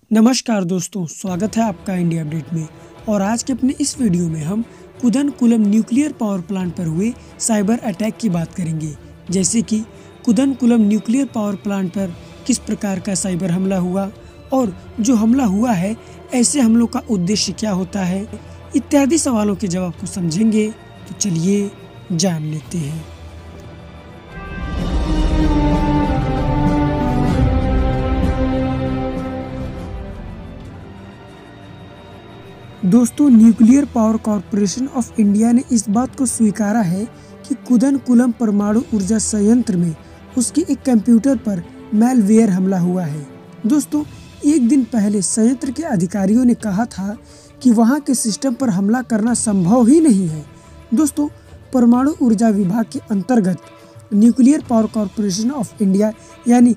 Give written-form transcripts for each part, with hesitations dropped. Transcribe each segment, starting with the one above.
नमस्कार दोस्तों, स्वागत है आपका इंडिया अपडेट में। और आज के अपने इस वीडियो में हम कुदनकुलम न्यूक्लियर पावर प्लांट पर हुए साइबर अटैक की बात करेंगे। जैसे कि कुदनकुलम न्यूक्लियर पावर प्लांट पर किस प्रकार का साइबर हमला हुआ और जो हमला हुआ है ऐसे हमलों का उद्देश्य क्या होता है, इत्यादि सवालों के जवाब को समझेंगे। तो चलिए जान लेते हैं। दोस्तों, nuclear power corporation of India ने इस बात को स्वीकारा है कि कुदनकुलम परमाणु ऊर्जा संयंत्र में उसके एक कंप्यूटर पर मैलवेयर हमला हुआ है। दोस्तों, एक दिन पहले संयंत्र के अधिकारियों ने कहा था कि वहां के सिस्टम पर हमला करना संभव ही नहीं है। दोस्तों, परमाणु ऊर्जा विभाग के अंतर्गत nuclear power corporation of India यानी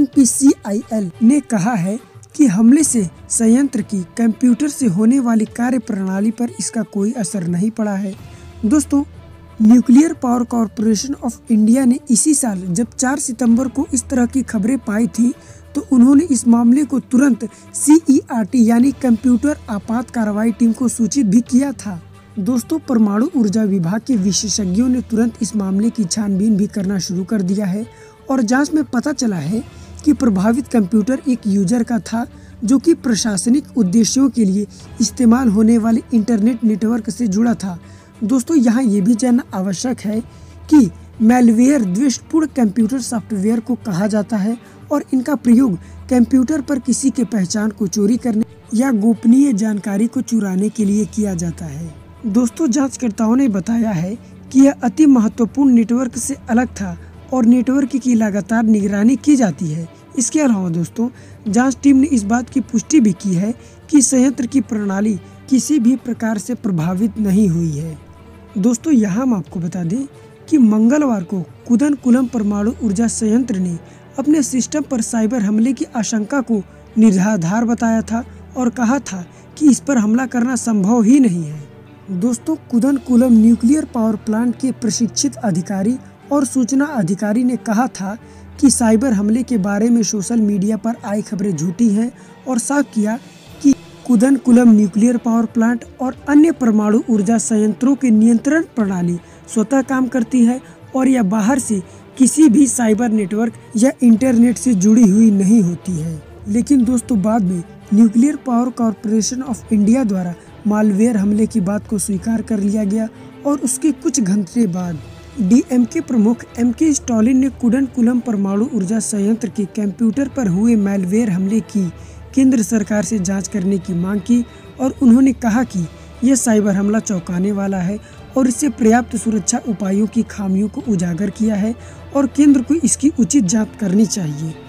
NPCIL ने कहा है कि हमले से संयंत्र की कंप्यूटर से होने वाली कार्य प्रणाली पर इसका कोई असर नहीं पड़ा है। दोस्तों, nuclear power corporation of India ने इसी साल जब 4 सितंबर को इस तरह की खबरें पाई थी तो उन्होंने इस मामले को तुरंत CERT यानी कंप्यूटर आपात कार्रवाई टीम को सूचित भी किया था। दोस्तों, परमाणु ऊर्जा विभाग के विशेषज्ञों ने तुरंत इस मामले की छानबीन भी करना शुरू कर दिया है और जांच में पता चला है कि प्रभावित कंप्यूटर एक यूजर का था जो कि प्रशासनिक उद्देश्यों के लिए इस्तेमाल होने वाले इंटरनेट नेटवर्क से जुड़ा था। दोस्तों, यहाँ ये भी जानना आवश्यक है कि मैलवेयर द्वेषपूर्ण कंप्यूटर सॉफ्टवेयर को कहा जाता है और इनका प्रयोग कंप्यूटर पर किसी के पहचान को चोरी करने या गोपनीय जानकारी को चुराने के लिए किया जाता है। दोस्तों, जांचकर्ताओं ने बताया है कि यह अति महत्वपूर्ण नेटवर्क से अलग था और नेटवर्क की लगातार निगरानी की जाती है। इसके अलावा दोस्तों, जांच टीम ने इस बात की पुष्टि भी की है कि संयंत्र की प्रणाली किसी भी प्रकार से प्रभावित नहीं हुई है। दोस्तों, यहाँ हम आपको बता दें कि मंगलवार को कुदनकुलम परमाणु ऊर्जा संयंत्र ने अपने सिस्टम पर साइबर हमले की आशंका को निराधार बताया था और कहा था कि इस पर हमला करना संभव ही नहीं है। दोस्तों, कुदनकुलम न्यूक्लियर पावर प्लांट के प्रशिक्षित अधिकारी और सूचना अधिकारी ने कहा था कि साइबर हमले के बारे में सोशल मीडिया पर आई खबरें झूठी हैं और साफ किया कि कुदनकुलम न्यूक्लियर पावर प्लांट और अन्य परमाणु ऊर्जा संयंत्रों की नियंत्रण प्रणाली स्वतः काम करती है और यह बाहर से किसी भी साइबर नेटवर्क या इंटरनेट से जुड़ी हुई नहीं होती है। लेकिन दोस्तों, बाद में nuclear power corporation of India द्वारा मालवेयर हमले की बात को स्वीकार कर लिया गया और उसके कुछ घंटे बाद DMK प्रमुख MK स्टालिन ने कुदनकुलम परमाणु ऊर्जा संयंत्र के कंप्यूटर पर हुए मैलवेयर हमले की केंद्र सरकार से जांच करने की मांग की और उन्होंने कहा कि यह साइबर हमला चौंकाने वाला है और इससे पर्याप्त सुरक्षा उपायों की खामियों को उजागर किया है और केंद्र को इसकी उचित जांच करनी चाहिए।